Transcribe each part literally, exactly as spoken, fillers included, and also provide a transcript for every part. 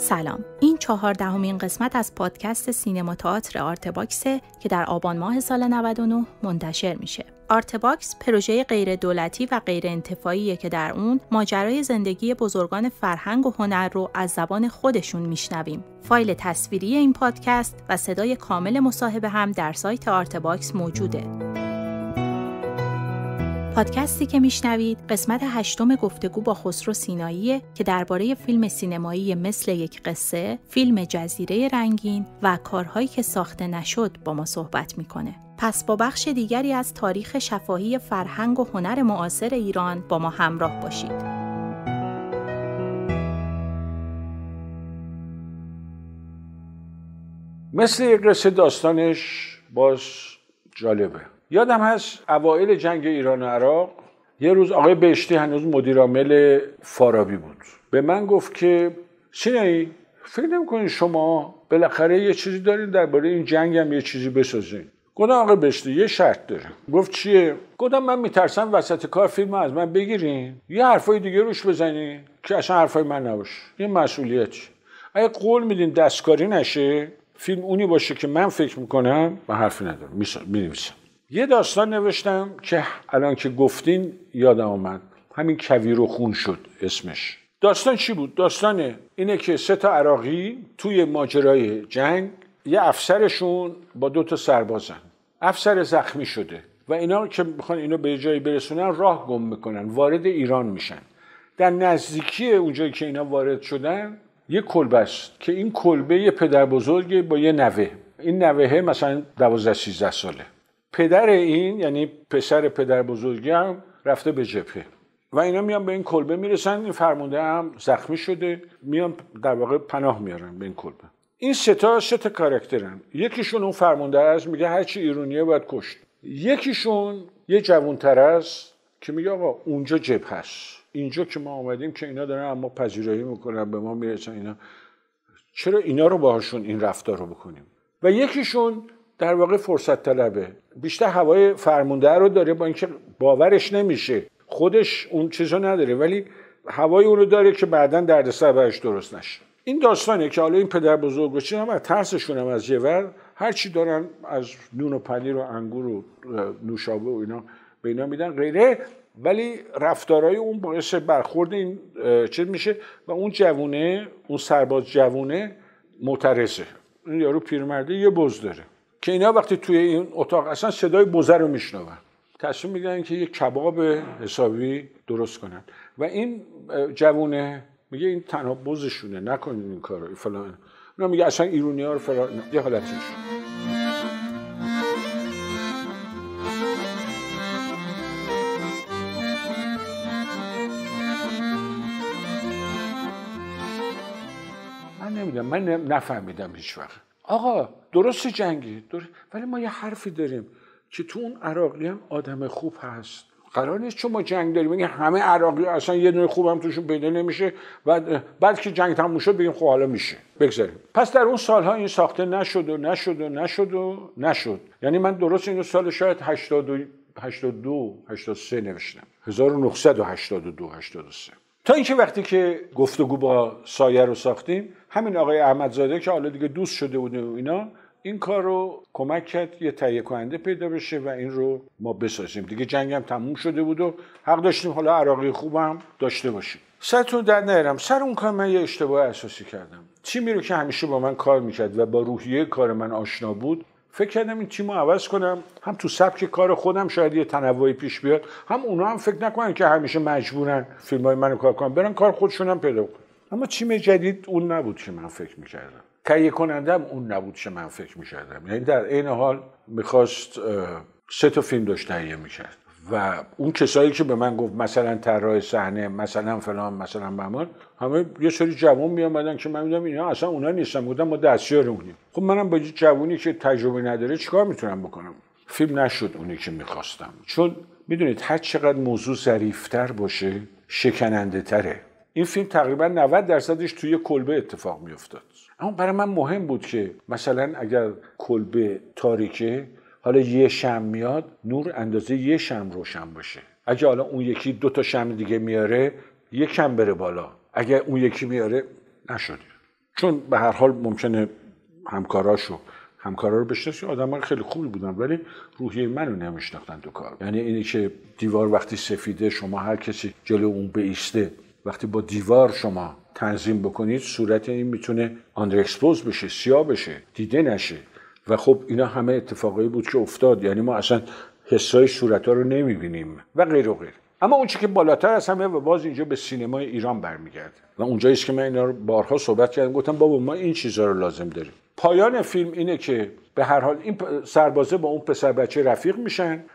سلام، این چهاردهمین قسمت از پادکست سینما تئاتر آرتباکس که در آبان ماه سال نود و نه منتشر میشه. آرتباکس پروژه غیر دولتی و غیر انتفاعیه که در اون ماجرای زندگی بزرگان فرهنگ و هنر رو از زبان خودشون میشنویم. فایل تصویری این پادکست و صدای کامل مصاحبه هم در سایت آرتباکس موجوده. پادکستی که میشنوید قسمت هشتم گفتگو با خسرو سیناییه که درباره فیلم سینمایی مثل یک قصه، فیلم جزیره رنگین و کارهایی که ساخته نشد با ما صحبت میکنه. پس با بخش دیگری از تاریخ شفاهی فرهنگ و هنر معاصر ایران با ما همراه باشید. مثل یک قصه داستانش باز جالبه. یادم هست اوایل جنگ ایران و عراق یه روز آقای بهشتی هنوز مدیر عامل فارابی بود. به من گفت که سینایی فکر نمی‌کنید شما بالاخره یه چیزی دارین درباره این جنگ هم یه چیزی بسازین؟ گفتم آقای بهشتی یه شرط داره. گفت چیه؟ گفتم من میترسم وسط کار فیلمو از من بگیرین یه حرفای دیگه روش بزنین که اصلا حرفای من نباشه. این مسئولیت. اگه قول میدین دستکاری نشه فیلم اونی باشه که من فکر میکنم من حرفی ندارم می‌نویسم. یه داستان نوشتم که الان که گفتین یادم آمد، همین کویر و خون شد اسمش. داستان چی بود؟ داستان اینه که سه تا عراقی توی ماجرای جنگ یه افسرشون با دو تا سربازن. افسر زخمی شده و اینا که میخوان اینو به جایی برسونن راه گم میکنن، وارد ایران میشن. در نزدیکی اونجایی که اینا وارد شدن یه کلبه است که این کلبه یه پدر بزرگه با یه نوه. این نوهه مثلا دوازده سیزده ساله. پدر این یعنی پسر پدر بزرگی هم رفته به جبهه و اینا میان به این کلبه میرسن. این فرمانده هم زخمی شده، میان در واقع پناه میارن به این کلبه. این سه تا سه تا کاراکترن. یکیشون اون فرمانده است میگه هر چی ایرانیه باید کشت. یکیشون یه جوان‌تر است که میگه آقا اونجا جبهه است، اینجا که ما اومدیم که اینا دارن اما پذیرایی میکنن به ما میرسن، اینا چرا اینا رو باهاشون این رفتار رو بکنیم. و یکیشون در واقع فرصت طلبه، بیشتر هوای فرمانده رو داره، با اینکه باورش نمیشه خودش اون چیزو نداره ولی هوای اون رو داره که بعداً دردسر براش درست نشه. این داستانه که حالا این پدر بزرگ بچه هم از ترسشون هم از جور هر چی دارن از نون و پنیر و انگور و نوشابه و اینا به اینا میدن غیره، ولی رفتارهای اون باعث برخورد این چیز میشه و اون جوونه، اون سرباز جوونه معترضه. این یارو پیرمرده یه بز داره که اینا وقتی توی این اتاق اصلا صدای بزه رو میشنون، تصمیم میگیرن که یه کباب حسابی درست کنن و این جوونه میگه این تنها بزشونه نکنین این کارو فلان. اونا میگه اصلا ایرونی‌ها رو فلان، یه حالتیش. من نمیدونم، من نفهمیدم هیچ وقت. آقا درست جنگی درست، ولی ما یه حرفی داریم که تو اون عراقی هم آدم خوب هست. قرار نیست چون ما جنگ داریم میگه همه عراقی اصلا یه دونه خوب هم توشون پیدا نمیشه و بعد که جنگ تموم شد بگیم خب حالا میشه بگذاریم. پس در اون سالها این ساخته نشد و نشد و نشد و نشد. یعنی من درست اینو سال شاید هشتاد و دو هشتاد و سه نوشتم، هزار و نهصد و هشتاد و دو هشتاد و سه. تا اینکه وقتی که گفتگو با سایه رو ساختیم، همین آقای احمدزاده که حالا دیگه دوست شده بود و اینا، این کار رو کمک کرد یه تهیه کننده پیدا بشه و این رو ما بسازیم. دیگه جنگ هم تموم شده بود و حق داشتیم حالا عراقی خوب هم داشته باشیم. سرتون در نیارم، سر اون کار من یه اشتباه اساسی کردم. تیمی رو که همیشه با من کار میکرد و با روحیه کار من آشنا بود، فکر کردم این تیمو عوض کنم، هم تو سبک کار خودم شاید یه تنوعی پیش بیاد، هم اونا هم فکر نکنن که همیشه مجبورن فیلمای منو کار کنن، برن کار خودشون هم پیدا کنن. اما تیم جدید اون نبود که من فکر میکردم. تهیه کنندم اون نبود که من فکر میکردم. یعنی در این حال میخواست سه تا فیلم داشت تهیه میکرد و اون کسایی که به من گفت مثلا طراح صحنه، مثلا فلان، مثلا بهمان، همه یه سری جوان میامدن که من میگم اینا اصلا اونا نیستن، بودن ما دستیار اونیم. خب منم با جوونی که تجربه نداره چیکار میتونم بکنم؟ فیلم نشد اونی که میخواستم، چون میدونید هر چقدر موضوع ظریف‌تر باشه شکننده تره. این فیلم تقریبا نود درصدش توی کلبه اتفاق میافتاد. اما برای من مهم بود که مثلا اگر کلبه تاریکه، حالا یه شمع میاد، نور اندازه یه شمع روشن باشه. اگه حالا اون یکی دو تا شمع دیگه میاره، یک کم بره بالا. اگه اون یکی میاره، نشد. چون به هر حال ممکنه همکاراشو همکارا رو بشناسی، آدم‌ها خیلی خوبی بودن ولی روحیه منو نمیشناختن تو کار. یعنی اینی که دیوار وقتی سفیده شما هر کسی جلو اون بایسته، وقتی با دیوار شما تنظیم بکنید صورت این میتونه آندر اکسپوز بشه، سیاه بشه، دیده نشه و خب اینا همه اتفاقایی بود که افتاد. یعنی ما اصلا حسای صورت‌ها رو نمی‌بینیم و غیر و غیر. اما اون چیزی که بالاتر از همه و باز اینجا به سینمای ایران برمیگرده و اونجایی است که من اینا رو بارها صحبت کردم، گفتم بابا ما این چیزا رو لازم داریم. پایان فیلم اینه که به هر حال این سربازه با اون پسر بچه رفیق میشن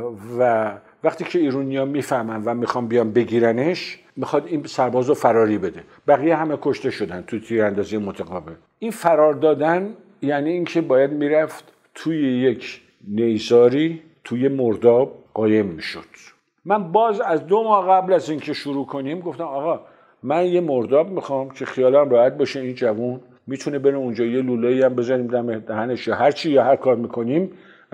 و وقتی که ایرانی‌ها میفهمن و میخوان بیان بگیرنش، میخواد این سربازو فراری بده. بقیه همه کشته شدن تو تیراندازی متقابل. این فرار دادن یعنی اینکه باید میرفت توی یک نیزاری توی مرداب قایم میشد. من باز از دو ماه قبل از اینکه شروع کنیم گفتم آقا من یه مرداب میخوام که خیالم راحت باشه این جوون میتونه بره اونجا یه لوله‌ای هم بزنیم دم دهنش یا هر چی یا هر کار میکنیم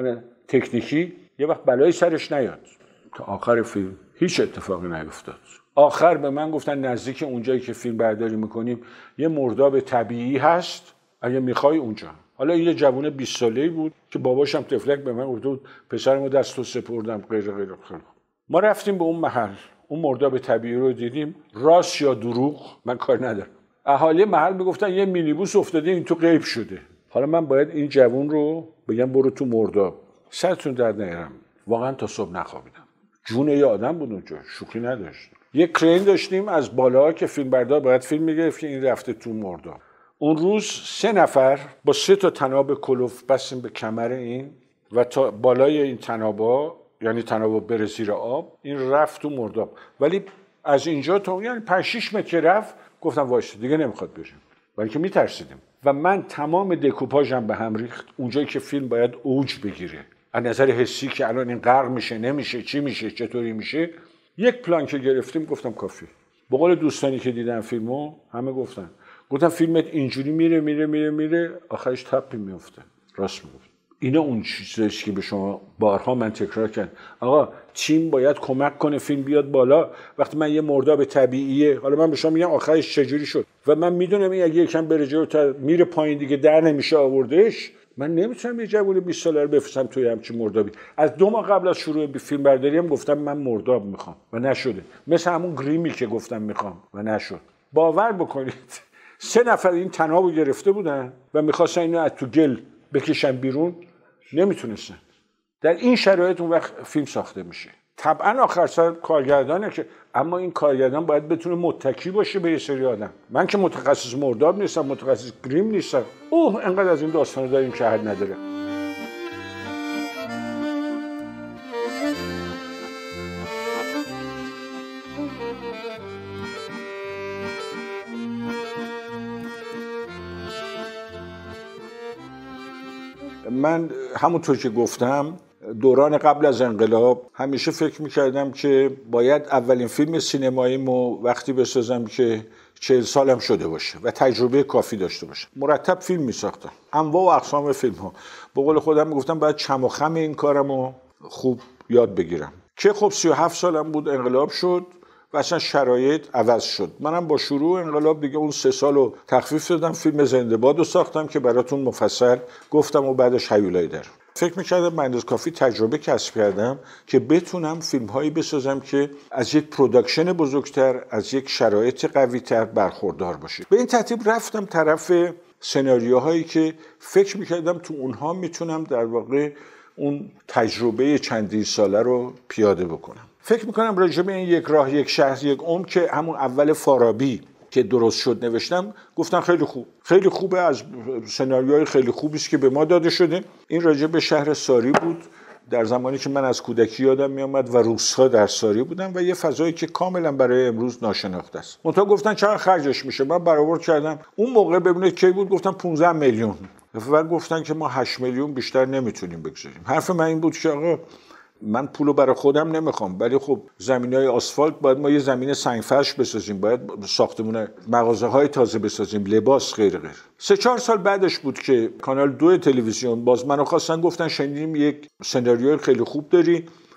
تکنیکی یه وقت بلایی سرش نیاد. تا آخر فیلم هیچ اتفاقی نیفتاد. آخر به من گفتن نزدیک اونجایی که فیلم برداری میکنیم یه مرداب طبیعی هست، اگه میخوای اونجا. حالا یه جوون بیست ساله‌ای بود که باباش هم تفلک به من گفت بود پسرمو دست تو سپردم غیر غیر. ما رفتیم به اون محل، اون مرداب طبیعی رو دیدیم. راست یا دروغ من کار ندارم، اهالی محل میگفتن یه مینیبوس افتاده این تو غیب شده. حالا من باید این جوون رو بگم برو تو مرداب. سرتون درد نیارم، واقعا تا صبح نخوابیدم. جون یه آدم بود اونجا، شوخی نداشت. یه کرین داشتیم از بالا که فیلمبردار باید فیلم میگرفت که این رفته تو مرداب. اون روز سه نفر با سه تا تناب کلوف بستیم به کمر این و تا بالای این تنابا، یعنی تنابا بره زیر آب، این رفت تو مرداب. ولی از اینجا تا یعنی پنج شش متر رفت، گفتم وایس دیگه نمیخواد بشم، ولی که میترسیدیم. و من تمام دکوپاژم به هم ریخت اونجایی که فیلم باید اوج بگیره از نظر حسی که الان این غرق میشه نمیشه چی میشه چطوری میشه. یک پلان که گرفتیم گفتم کافی. به قول دوستانی که دیدن فیلمو همه گفتن گفتم فیلمت اینجوری میره میره میره میره آخرش تپی میفته. راست میگفت. اینا اون چیزیه که به شما بارها من تکرار کردم. آقا تیم باید کمک کنه فیلم بیاد بالا. وقتی من یه مرداب طبیعیه، حالا من به شما میگم آخرش چجوری شد و من میدونم این اگه یکم بره جلوتر میره پایین دیگه در نمیشه آوردش، من نمیتونم یه جوون بیست ساله رو بفرستم توی همچین مردابی. از دو ماه قبل از شروع فیلم برداری هم گفتم من مرداب میخوام و نشده. مثل همون گریمی که گفتم میخوام و نشد. باور بکنید سه نفر این تنابو گرفته بودن و میخواستن اینو از تو گل بکشن بیرون، نمیتونستن. در این شرایط اون وقت فیلم ساخته میشه. طبعا آخر سر کارگردانه که، اما این کارگردان باید بتونه متکی باشه به یه سری آدم. من که متخصص مرداب نیستم، متخصص گریم نیستم. اوه انقدر از این داستانا داریم که حد نداره. من همونطور که گفتم دوران قبل از انقلاب همیشه فکر میکردم که باید اولین فیلم سینماییمو وقتی بسازم که چهل سالم شده باشه و تجربه کافی داشته باشه. مرتب فیلم میساختم، انواع و اقسام فیلم ها. به قول خودم میگفتم باید چم و خم این کارمو خوب یاد بگیرم. که خب سی و هفت سالم بود انقلاب شد و اصلا شرایط عوض شد. منم با شروع انقلاب دیگه اون سه سالو تخفیف دادم، فیلم زنده باد رو ساختم که براتون مفصل گفتم و بعدش هیولای در. فکر می‌کردم من از کافی تجربه کسب کردم که بتونم فیلم‌هایی بسازم که از یک پروداکشن بزرگتر، از یک شرایط قوی‌تر برخوردار باشه. به این ترتیب رفتم طرف سناریوهایی که فکر می‌کردم تو اونها میتونم در واقع اون تجربه چندین ساله رو پیاده بکنم. فکر میکنم راجع به این یک راه یک شهر یک عمر که همون اول فارابی که درست شد نوشتم، گفتن خیلی خوب، خیلی خوبه، از سناریوهای خیلی خوبی است که به ما داده شده. این راجع به شهر ساری بود در زمانی که من از کودکی یادم میامد و روس‌ها در ساری بودن و یه فضایی که کاملا برای امروز ناشناخته است. منتها گفتن چقدر خرجش میشه؟ من برآورد کردم. اون موقع ببینید کی بود؟ گفتم پانزده میلیون و گفتن که ما هشت میلیون بیشتر نمیتونیم بگذاریم. حرف من این بود که آقا من پولو برای خودم نمیخوام، ولی خب زمینای آسفالت باید ما یه زمین سنگفرش بسازیم، باید ساختمون مغازه‌های تازه بسازیم، لباس غیر غیر. سه چهار سال بعدش بود که کانال دو تلویزیون باز منو خواستن، گفتن شنیدیم یک سناریوی خیلی خوب داری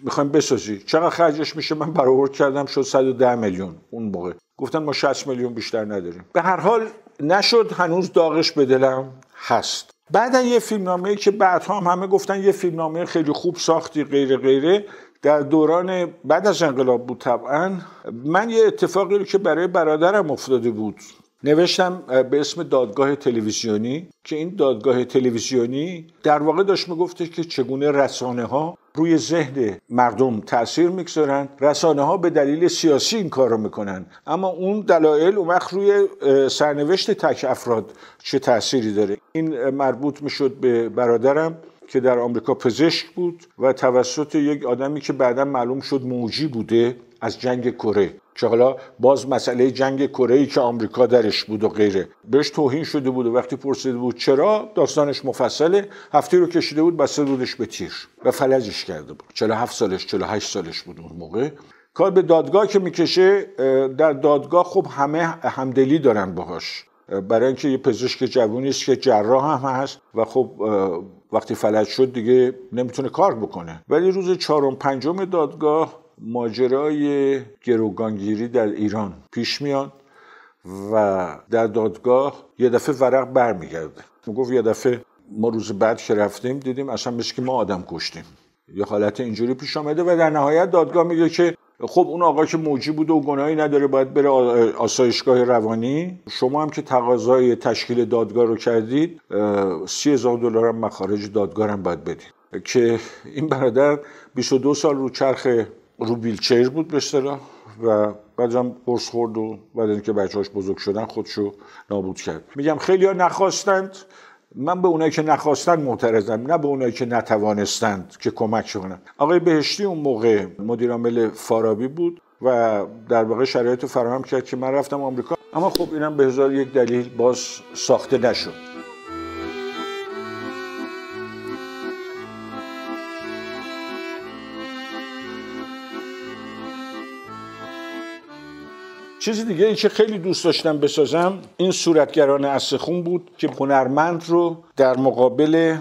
میخوایم بسازی، چقدر خرجش میشه؟ من برآورد کردم شد صد و ده میلیون. اون موقع گفتن ما شصت میلیون بیشتر نداریم. به هر حال نشد، هنوز داغش به دلم هست. بعدن یه فیلمنامه‌ای که بعدها هم همه گفتن یه فیلمنامه خیلی خوب ساختی غیره غیره، در دوران بعد از انقلاب بود طبعا. من یه اتفاقی رو که برای برادرم افتاده بود نوشتم به اسم دادگاه تلویزیونی، که این دادگاه تلویزیونی در واقع داشت میگفته که چگونه رسانه ها روی ذهن مردم تأثیر میگذارن. رسانه ها به دلیل سیاسی این کار رو میکنن، اما اون دلایل اون وقت روی سرنوشت تک افراد چه تأثیری داره. این مربوط میشد به برادرم که در آمریکا پزشک بود و توسط یک آدمی که بعدا معلوم شد موجی بوده از جنگ کره، که حالا باز مسئله جنگ کره‌ای که آمریکا درش بود و غیره، بهش توهین شده بود و وقتی پرسیده بود چرا، داستانش مفصله، هفته رو کشیده بود بسته بودش به تیر و فلجش کرده بود. چهل و هفت سالش چهل و هشت سالش بود اون موقع. کار به دادگاه که میکشه، در دادگاه خب همه همدلی دارن باهاش، برای اینکه یه پزشک جوونی است که جراح هم هست و خب وقتی فلج شد دیگه نمیتونه کار بکنه. ولی روز چهارم پنجم دادگاه ماجرای گروگانگیری در ایران پیش میاد و در دادگاه یه دفعه ورق برمیگرده. میگفت یه دفعه ما روز بعد که رفتیم دیدیم اصلا مثل که ما آدم کشتیم. یه حالت اینجوری پیش آمده و در نهایت دادگاه میگه که خب اون آقا که موجی بود و گناهی نداره باید بره آسایشگاه روانی. شما هم که تقاضای تشکیل دادگاه رو کردید سی هزار دلار هم مخارج دادگاه هم باید بدید. که این برادر بیست و دو سال رو چرخ رو ویلچر بود به اصطلاح و بعدم قرص خورد و بعد اینکه بچه‌هاش بزرگ شدن خودشو نابود کرد. میگم خیلی‌ها نخواستند، من به اونایی که نخواستند معترضم، نه به اونایی که نتوانستند که کمک کنند. آقای بهشتی اون موقع مدیر عامل فارابی بود و در واقع شرایط فراهم کرد که من رفتم آمریکا، اما خب اینم به هزار یک دلیل باز ساخته نشد. چیزی دیگه ای که خیلی دوست داشتم بسازم این صورتگران استخون بود که هنرمند رو در مقابل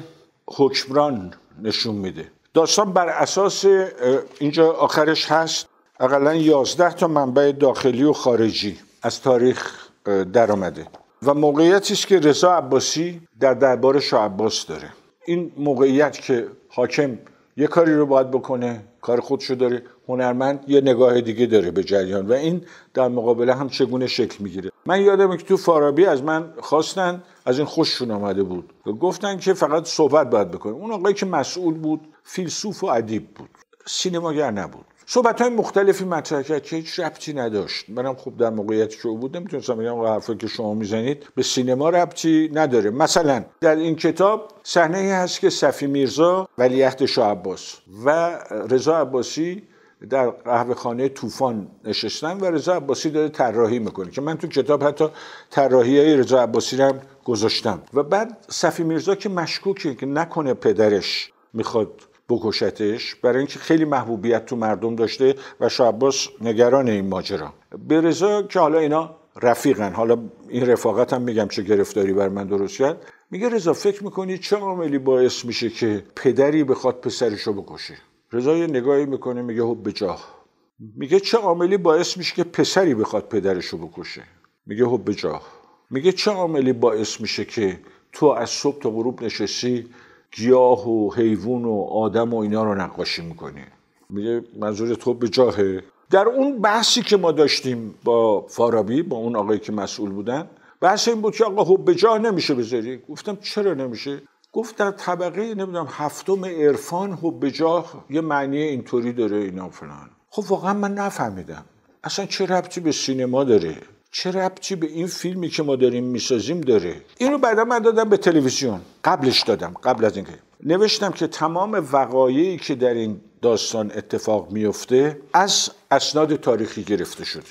حکمران نشون میده. داستان بر اساس اینجا آخرش هست حداقل یازده تا منبع داخلی و خارجی از تاریخ در آمده و موقعیتی است که رضا عباسی در دربار شاه عباس داره. این موقعیت که حاکم یه کاری رو باید بکنه، کار خودشو داره، هنرمند یه نگاه دیگه داره به جریان و این در مقابله هم چگونه شکل میگیره. من یادمه که تو فارابی از من خواستن، از این خوششون آمده بود و گفتن که فقط صحبت باید بکنه. اون آقایی که مسئول بود فیلسوف و ادیب بود، سینماگر نبود. صحبت‌های مختلفی مطرح کرد که هیچ ربطی نداشت. منم خوب در موقعیتی که بود نمیتونستم بگم حرفی که شما میزنید به سینما ربطی نداره. مثلا در این کتاب صحنه‌ای هست که صفی میرزا ولیعهد شاه عباس و رضا عباسی در قهوه‌خانه طوفان نشستن و رضا عباسی داره طراحی میکنه که من تو کتاب حتی طراحی‌های رضا عباسی رو هم گذاشتم. و بعد صفی میرزا که مشکوکه که نکنه پدرش میخواد بکشتش، برای اینکه خیلی محبوبیت تو مردم داشته و شاه عباس نگران این ماجرا. به رضا که حالا اینا رفیقن، حالا این رفاقت هم میگم چه گرفتاری بر من درست کرد، میگه رضا فکر میکنی چه عاملی باعث میشه که پدری بخواد پسرشو بکشه؟ رضا یه نگاهی میکنه میگه حب جاه. میگه چه عاملی باعث میشه که پسری بخواد پدرشو بکشه؟ میگه حب جاه. میگه چه عاملی باعث میشه که تو از صبح تا غروب نشستی گیاه و حیوان و آدم و اینا رو نقاشی میکنی؟ میگه منظور تو به جاهه. در اون بحثی که ما داشتیم با فارابی، با اون آقایی که مسئول بودن، بحث این بود که آقا حب به جاه نمیشه بذاری. گفتم چرا نمیشه؟ گفت در طبقه نمیدونم هفتم عرفان حب به جاه یه معنی اینطوری داره اینا فلان. خب واقعا من نفهمیدم اصلا چه ربطی به سینما داره، چه ربطی به این فیلمی که ما داریم میسازیم داره. اینو بعدا من دادم به تلویزیون، قبلش دادم، قبل از اینکه نوشتم که تمام وقایعی که در این داستان اتفاق میفته از اسناد تاریخی گرفته شده،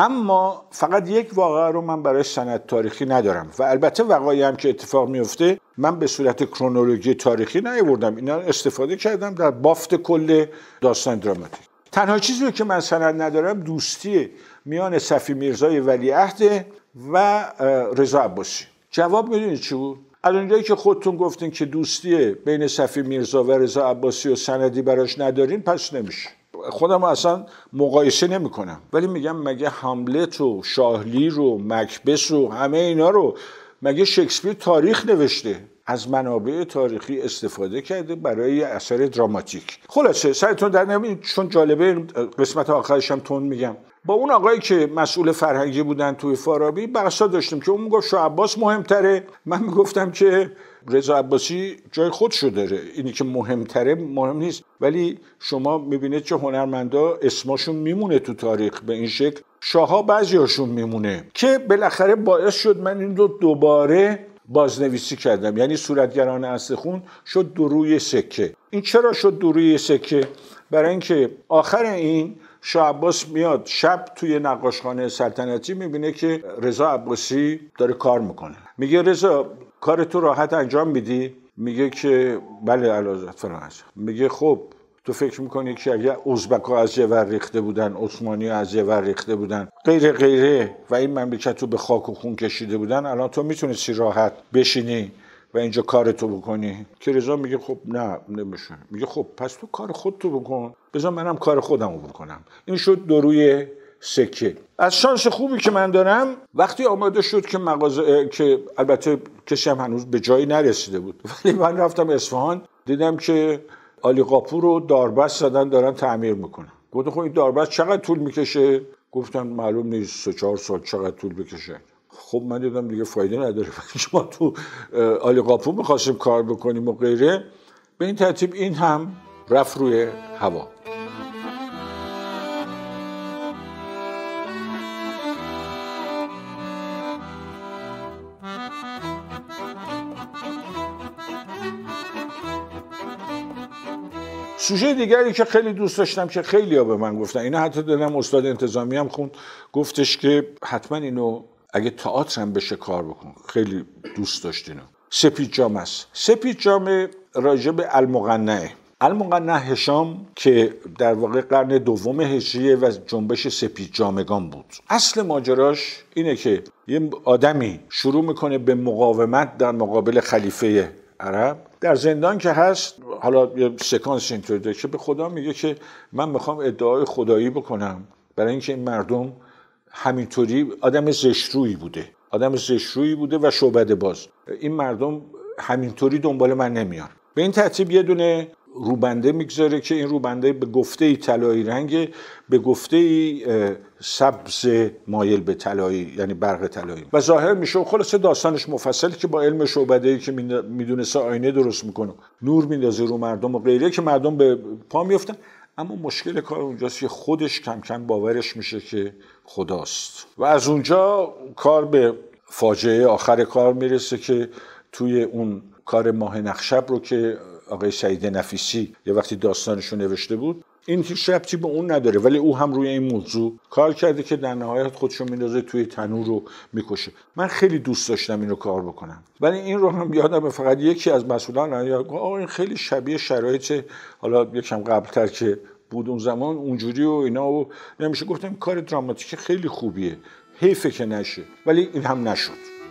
اما فقط یک واقعه رو من برای سند تاریخی ندارم و البته وقایعی هم که اتفاق میفته من به صورت کرونولوژی تاریخی نیاوردم، اینا استفاده کردم در بافت کل داستان دراماتیک. تنها چیزی رو که من سند ندارم دوستی میان صفی میرزای ولیعهد و رضا عباسی. جواب میدونید چی بود؟ از اونجایی که خودتون گفتین که دوستی بین صفی میرزا و رضا عباسی و سندی براش ندارین، پس نمیشه. خودم اصلا مقایسه نمی کنم، ولی میگم مگه هملت و شاهلیر و مکبث و همه اینا رو مگه شکسپیر تاریخ نوشته؟ از منابع تاریخی استفاده کرده برای اثر دراماتیک. خلاصه سرتون در نمیاد، چون جالبه قسمت آخرش هم تون میگم. با اون آقایی که مسئول فرهنگی بودن توی فارابی بحثا داشتیم که اون میگفت شاه عباس مهمتره، من میگفتم که رضا عباسی جای خودشو داره، اینی که مهمتره مهم نیست، ولی شما میبینید که هنرمندا اسمشون میمونه تو تاریخ به این شکل، شاه‌ها بعضیاشون میمونه، که بالاخره باعث شد من این رو دوباره بازنویسی کردم. یعنی صورتگران اصلخون شد دو روی سکه. این چرا شد دو روی سکه؟ برای اینکه آخر این شاه عباس میاد شب توی نقاشخانه سلطنتی میبینه که رضا عباسی داره کار میکنه. میگه رضا کار تو راحت انجام میدی؟ میگه که بله اعلیحضرت فلان. میگه خب تو فکر میکنی که اگه ازبک‌ها از یه ور ریخته بودن، عثمانی از یه ور ریخته بودن، غیره غیره و این مملکت رو به خاک و خون کشیده بودن، الان تو میتونستی راحت بشینی و اینجا کارتو بکنی؟ که رضا میگه خب نه نمیشه. میگه خب پس تو کار خودتو بکن، بذار منم کار خودمو بکنم. این شد دو روی سکه. از شانس خوبی که من دارم وقتی آماده شد که مغازه، که البته کسی هم هنوز به جایی نرسیده بود، ولی من رفتم اصفهان دیدم که علی قاپو رو داربست زدن دارن تعمیر میکنن. گفتم خب این داربست چقدر طول میکشه؟ گفتن معلوم نیست، سه چهار سال چقدر طول بکشه. خب من دیدم دیگه فایده نداره، ما تو علی قاپو میخواستیم کار بکنیم و غیره. به این ترتیب این هم رفت روی هوا. سوژه دیگری که خیلی دوست داشتم که خیلی ها به من گفتن، اینا حتی دادم استاد انتظامی هم خوند، گفتش که حتما اینو اگه تئاتر هم بشه کار بکن، خیلی دوست داشت اینو. سپید جامه است. سپید جامه راجع به المقنعه. المقنع هشام که در واقع قرن دوم هجریه و جنبش سپید جامگان بود. اصل ماجراش اینه که یه آدمی شروع میکنه به مقاومت در مقابل خلیفه عرب، در زندان که هست. حالا یه سکانس اینطوری داره که به خدا میگه که من میخوام ادعای خدایی بکنم، برای اینکه این مردم همینطوری آدم زشترویی بوده آدم زشترویی بوده و شعبده باز، این مردم همینطوری دنبال من نمیان. به این ترتیب یه دونه روبنده میگذاره که این روبنده به گفته ای طلایی رنگه، به گفته ای سبز مایل به طلایی، یعنی برق طلایی، و ظاهر میشه. خلاصه داستانش مفصل که با علم شعبده ای که میدونسته آینه درست میکنه، نور میندازه رو مردم و غیره، که مردم به پا میافتن. اما مشکل کار اونجاست که خودش کم کم باورش میشه که خداست و از اونجا کار به فاجعه آخر کار میرسه که توی اون کار ماه نخشب رو که آقای سعید نفیسی یه وقتی داستانشو نوشته بود، این هیچ ربطی به اون نداره، ولی او هم روی این موضوع کار کرده که در نهایت خودشو میندازه توی تنور رو میکشه. من خیلی دوست داشتم این رو کار بکنم، ولی این رو هم یادم فقط یکی از مسئولان آقا این خیلی شبیه شرایط حالا یکم قبلتر که بود اون زمان اونجوری و اینا و نمیشه. گفتم کار دراماتیک خیلی خوبیه، حیفه که نشه، ولی این هم نشد.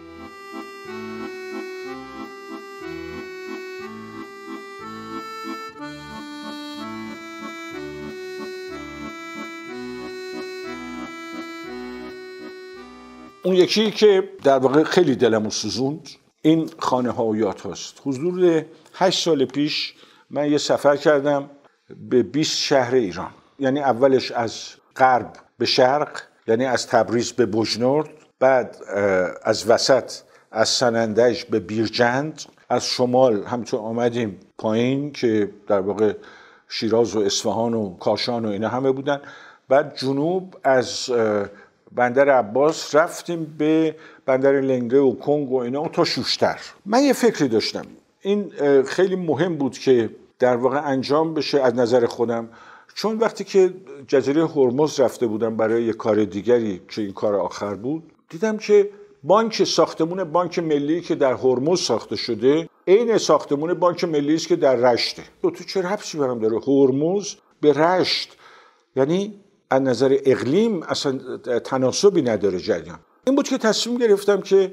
اون یکی که در واقع خیلی دلمو سوزوند این خانه ها و یاد هاست. حضور هشت سال پیش من یه سفر کردم به بیست شهر ایران، یعنی اولش از غرب به شرق، یعنی از تبریز به بوجنورد، بعد از وسط از سنندج به بیرجند، از شمال همچون آمدیم پایین که در واقع شیراز و اصفهان و کاشان و اینا همه بودن، بعد جنوب از بندر عباس رفتیم به بندر لنگه و کنگ و اینا تا شوشتر. من یه فکری داشتم، این خیلی مهم بود که در واقع انجام بشه از نظر خودم، چون وقتی که جزیره هرمز رفته بودم برای یه کار دیگری که این کار آخر بود، دیدم که بانک ساختمون بانک ملی که در هرمز ساخته شده عین ساختمون بانک ملی است که در رشته. تو چه ربطی برام داره هرمز به رشت؟ یعنی از نظر اقلیم اصلا تناسبی نداره جریان. این بود که تصمیم گرفتم که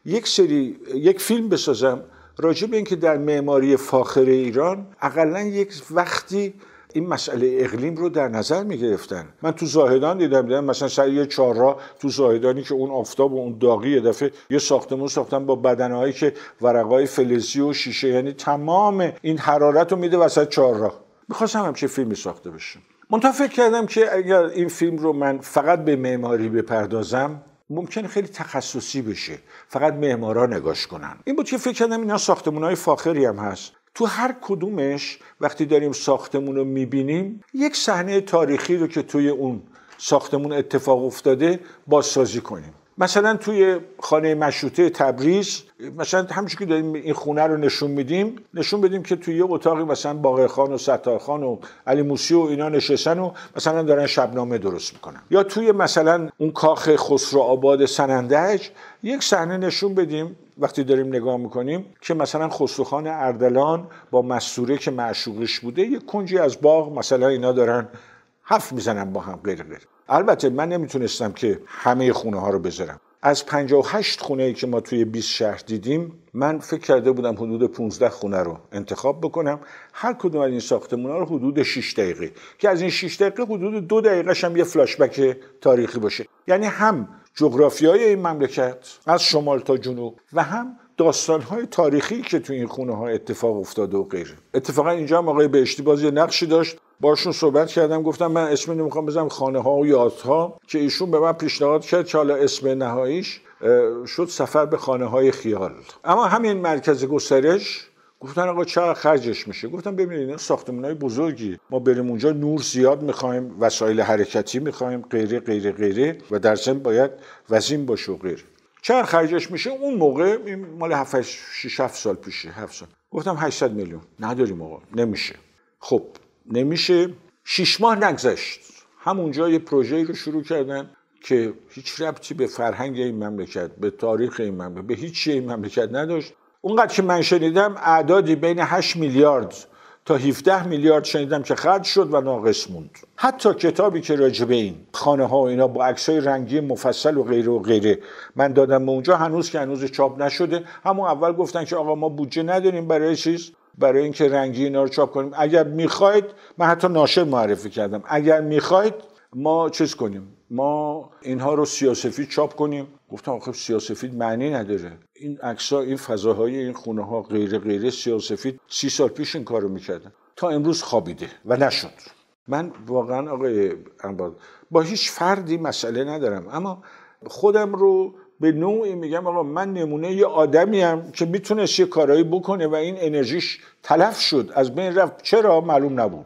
یک سری یک فیلم بسازم راجع به اینکه در معماری فاخر ایران اقلا یک وقتی این مسئله اقلیم رو در نظر می‌گرفتن. من تو زاهدان دیدم دیدم مثلا سر یه چهارراه تو زاهدانی که اون آفتاب و اون داغی یه دفعه یه ساختمون ساختن با بدنهایی که ورقای فلزی و شیشه، یعنی تمام این حرارت رو میده وسط چهارراه. می‌خواستم همچین فیلمی ساخته بشه. منتها فکر کردم که اگر این فیلم رو من فقط به معماری بپردازم ممکنه خیلی تخصصی بشه، فقط معمارا نگاش کنن. این بود که فکر کردم اینا ساختمان‌های فاخری هم هست. تو هر کدومش وقتی داریم ساختمون رو میبینیم یک صحنه تاریخی رو که توی اون ساختمون اتفاق افتاده بازسازی کنیم. مثلا توی خانه مشروطه تبریز مثلا همونجوری که داریم این خونه رو نشون میدیم نشون بدیم که توی یه اتاقی مثلا باقرخان و ستارخان و علی موسی و اینا نشستن و مثلا دارن شبنامه درست میکنن. یا توی مثلا اون کاخ خسروآباد سنندج یک صحنه نشون بدیم وقتی داریم نگاه میکنیم که مثلا خسروخان اردلان با مستوره که معشوقش بوده یک کنجی از باغ مثلا اینا دارن حرف میزنن با هم غیر غیر. البته من نمیتونستم که همه خونه ها رو بذارم. از پنجاه و هشت خونه‌ای که ما توی بیست شهر دیدیم من فکر کرده بودم حدود پانزده خونه رو انتخاب بکنم، هر کدوم از این ساختمان‌ها رو حدود شش دقیقه، که از این شش دقیقه حدود دو دقیقه‌ش هم یه فلاشبک تاریخی باشه، یعنی هم جغرافیای این مملکت از شمال تا جنوب و هم داستان‌های تاریخی که توی این خونه‌ها اتفاق افتاده و غیره. اتفاقا اینجا هم آقای بهشتی باز یه نقشی داشت، باشون صحبت کردم، گفتم من اسم نمیخوام بزنم خانه‌ها و یادها، که ایشون به من پیشنهاد کرد که حالا اسم نهاییش شد سفر به خانه‌های خیال. اما همین مرکز گسترش گفتن آقا چقدر خرجش میشه؟ گفتم ببینید اینا ساختمان‌های بزرگی، ما بریم اونجا نور زیاد می‌خوایم، وسایل حرکتی می‌خوایم، غیره غیره غیره و در ضمن باید وزین باشه و غیره. چقدر خرجش میشه؟ اون موقع این مال هفت شش هفت سال پیشه، هفت سال. گفتم هشتصد میلیون. نداریم آقا، نمیشه. خب نمیشه. شش ماه نگذشت همونجا یه پروژه‌ای رو شروع کردن که هیچ ربطی به فرهنگ این مملکت، به تاریخ این مملکت، به هیچ چیز این مملکت نداشت. اونقدر که من شنیدم اعدادی بین هشت میلیارد تا هفده میلیارد شنیدم که خرج شد و ناقص موند. حتی کتابی که راجع به این خانه ها و اینا با عکسای رنگی مفصل و غیره و غیره من دادم به اونجا، هنوز که هنوز چاپ نشده. همون اول گفتن که آقا ما بودجه نداریم برای چیز، برای اینکه رنگی اینا رو چاپ کنیم. اگر میخواید، من حتی ناشر معرفی کردم، اگر میخواید ما چیز کنیم، ما اینها رو سیاه‌سفید چاپ کنیم. گفتم آخه سیاه‌سفید معنی نداره، این عکس‌ها، این فضاهای این خونه ها غیره غیره سیاه‌سفید سی سال پیش این کارو میکردن، تا امروز خوابیده و نشد. من واقعا آقای انبار با هیچ فردی مسئله ندارم، اما خودم رو به نوعی میگم آقا من نمونه یه آدمی ام که میتونست یه کارایی بکنه و این انرژیش تلف شد، از بین رفت. چرا؟ معلوم نبود.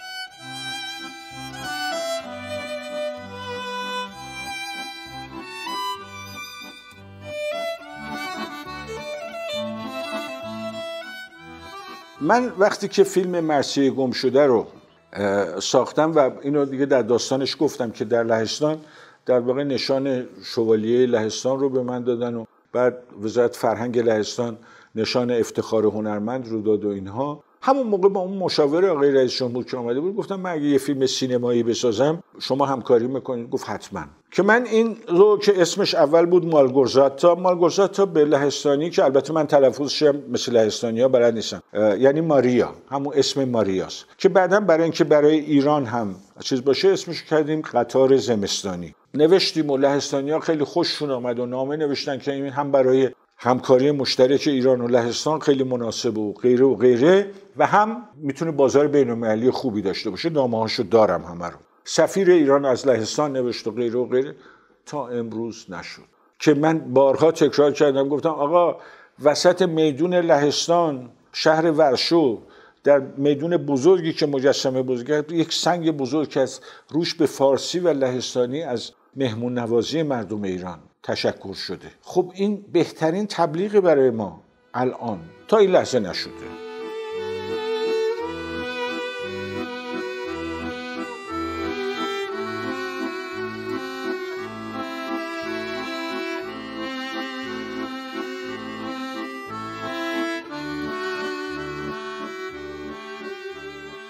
من وقتی که فیلم مرثیه گم شده رو ساختم و اینو دیگه در داستانش گفتم که در لهستان در واقع نشان شوالیه لهستان رو به من دادن و بعد وزارت فرهنگ لهستان نشان افتخار هنرمند رو داد و اینها. همون موقع با اون مشاور آقای رئیس جمهور که اومده بود گفتم من اگه یه فیلم سینمایی بسازم شما همکاری میکنید؟ گفت حتما. که من این رو که اسمش اول بود مالگورزاتا، مالگورزاتا به لهستانی که البته من تلفظش مثل لهستانی‌ها بلد نیستم، یعنی ماریا، همون اسم ماریاست، که بعداً برای اینکه برای ایران هم چیز باشه اسمش کردیم قطار زمستانی. نوشتیم و لهستانی‌ها خیلی خوششون آمد و نامه نوشتن که این هم برای همکاری مشترک ایران و لهستان خیلی مناسب و غیره و غیره و هم میتونه بازار بین‌المللی خوبی داشته باشه. نامه‌هاشو دارم همه رو. سفیر ایران از لهستان نوشت و غیره و غیره. تا امروز نشد. که من بارها تکرار کردم، گفتم آقا وسط میدون لهستان، شهر ورشو، در میدون بزرگی که مجسمه بزرگه، یک سنگ بزرگ است، روش به فارسی و لهستانی از مهمون نوازی مردم ایران تشکر شده. خب این بهترین تبلیغ برای ما الان تا این لحظه نشده.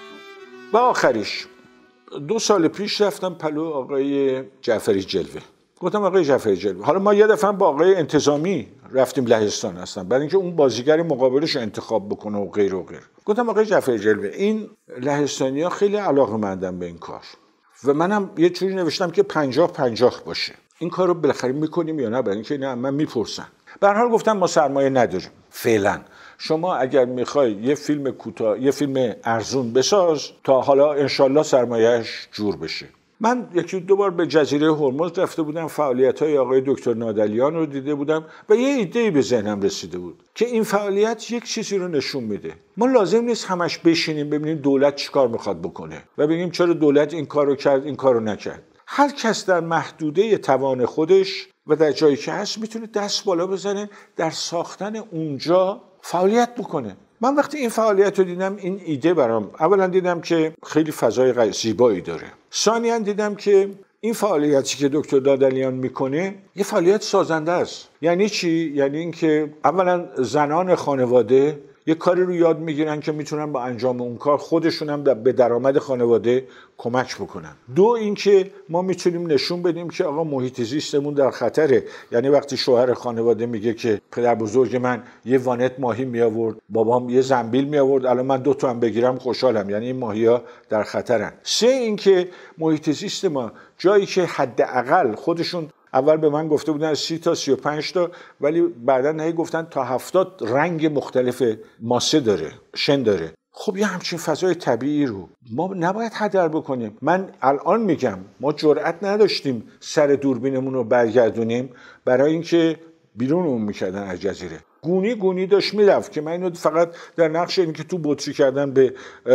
و آخریش دو سال پیش رفتم پلو آقای جعفری جلوه. گفتم آقای جعفری جلوه. حالا ما یه دفعه با آقای انتظامی رفتیم لهستان هستن برای اینکه اون بازیگر مقابلش رو انتخاب بکنه و غیر و غیر. گفتم آقای جعفری جلوه این لهستانی‌ها خیلی علاقه‌مندن به این کار و منم یه جوری نوشتم که پنجاه پنجاه باشه. این کارو بالاخره میکنیم یا نه؟ برای اینکه نه من میپرسن. به هر حال گفتم ما سرمایه نداریم فعلا. شما اگر میخوای یه فیلم کوتاه یه فیلم ارزون بساز تا حالا انشالله سرمایه‌اش جور بشه. من یکی دو بار به جزیره هرمز رفته بودم، فعالیت‌های آقای دکتر نادلیان رو دیده بودم و یه ایده‌ای به ذهنم رسیده بود که این فعالیت یک چیزی رو نشون میده. ما لازم نیست همش بشینیم ببینیم دولت چیکار میخواد بکنه و ببینیم چرا دولت این کارو کرد این کارو نکرد. هر کس در محدوده توان خودش و در جایی که هست میتونه دست بالا بزنه در ساختن اونجا فعالیت بکنه. من وقتی این فعالیت رو دیدم این ایده برام اولا دیدم که خیلی فضای زیبایی داره. ثانیاً دیدم که این فعالیتی که دکتر نادلیان میکنه یه فعالیت سازنده است. یعنی چی؟ یعنی اینکه اولا زنان خانواده یه کاری رو یاد میگیرن که میتونن با انجام اون کار خودشون هم به درآمد خانواده کمک بکنن. دو اینکه ما میتونیم نشون بدیم که آقا محیط زیستمون در خطره. یعنی وقتی شوهر خانواده میگه که پدر بزرگ من یه وانت ماهی می آورد، بابام یه زنبیل می آورد، الان من دو تا هم بگیرم خوشحالم، یعنی این ماهی‌ها در خطرن. سه اینکه محیط زیست ما جایی که حداقل خودشون اول به من گفته بودن سی تا سی و پنج تا ولی بعدا نهی گفتن تا هفتاد رنگ مختلف ماسه داره، شن داره. خب یه همچین فضای طبیعی رو ما نباید هدر بکنیم. من الان میگم ما جرئت نداشتیم سر دوربینمون رو برگردونیم برای اینکه بیرونمون میکردن از جزیره. گونی گونی داشت میرفت که من اینو فقط در نقش اینکه تو بطری کردن به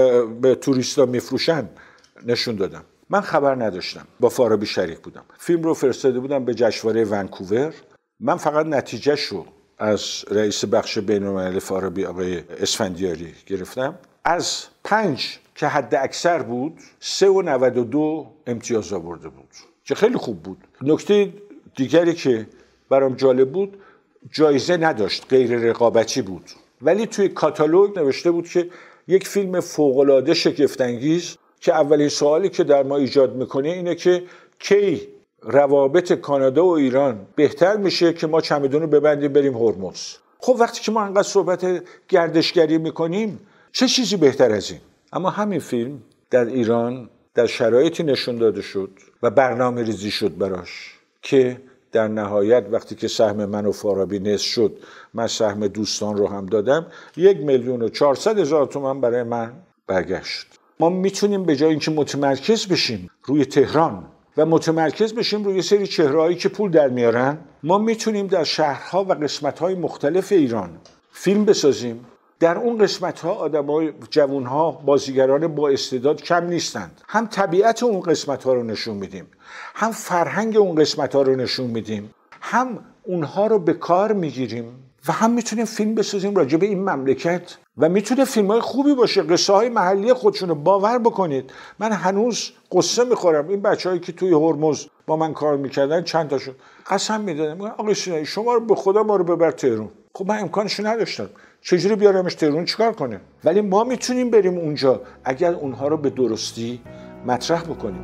به توریستا میفروشن نشون دادم. من خبر نداشتم، با فارابی شریک بودم. فیلم رو فرستاده بودم به جشنواره ونکوور. من فقط نتیجهش رو از رئیس بخش بین‌المللی فارابی آقای اسفندیاری گرفتم. از پنج که حد اکثر بود سه و نود و دو امتیاز آورده بود که خیلی خوب بود. نکته دیگری که برام جالب بود جایزه نداشت، غیر رقابتی بود، ولی توی کاتالوگ نوشته بود که یک فیلم فوق‌العاده شگفت‌انگیز که اولین سوالی که در ما ایجاد میکنه اینه که کی روابط کانادا و ایران بهتر میشه که ما چمدون رو ببندیم بریم هرمز. خب وقتی که ما انقدر صحبت گردشگری میکنیم چه چیزی بهتر از این؟ اما همین فیلم در ایران در شرایطی نشون داده شد و برنامه ریزی شد براش که در نهایت وقتی که سهم من و فارابی نصف شد، من سهم دوستان رو هم دادم، یک میلیون و چهارصد هزار تومان برای من برگشت. ما میتونیم به جای اینکه متمرکز بشیم روی تهران و متمرکز بشیم روی سری چهرهایی که پول در میارن، ما میتونیم در شهرها و قسمت‌های مختلف ایران فیلم بسازیم. در اون قسمت‌ها آدم‌های جوان‌ها، بازیگران با استعداد کم نیستند. هم طبیعت اون قسمت‌ها رو نشون میدیم، هم فرهنگ اون قسمت‌ها رو نشون میدیم، هم اونها رو به کار میگیریم و هم میتونیم فیلم بسازیم راجع به این مملکت و میتونه فیلم‌های خوبی باشه. قصه های محلی خودشونو باور بکنید. من هنوز قصه میخورم این بچه‌هایی که توی هرمز با من کار میکردن چند تاشون قسم میدادن میگن آقا سینایی شما رو به خدا ما رو ببر تهران. خب من امکانشو نداشتم، چجوری بیارمش تهران چیکار کنه؟ ولی ما میتونیم بریم اونجا اگر اونها رو به درستی مطرح بکنیم.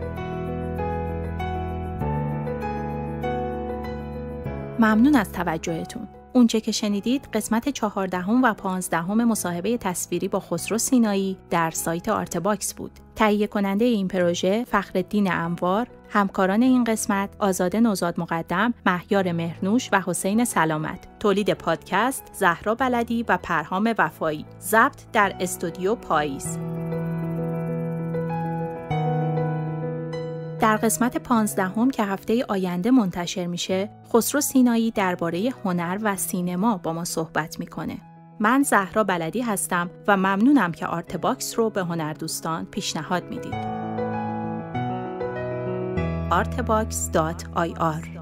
ممنون از توجهتون. اونچه که شنیدید قسمت چهاردهم و پانزدهم مصاحبه تصویری با خسرو سینایی در سایت آرتباکس بود. تهیه کننده این پروژه فخرالدین انوار، همکاران این قسمت آزاده نوزاد مقدم، مهیار مهرنوش و حسین سلامت. تولید پادکست زهرا بلدی و پرهام وفایی. ضبط در استودیو پاییز. در قسمت پانزدهم که هفته آینده منتشر میشه، خسرو سینایی درباره هنر و سینما با ما صحبت میکنه. من زهرا بلدی هستم و ممنونم که آرتباکس رو به هنردوستان پیشنهاد میدید. آرتباکس دات آی آر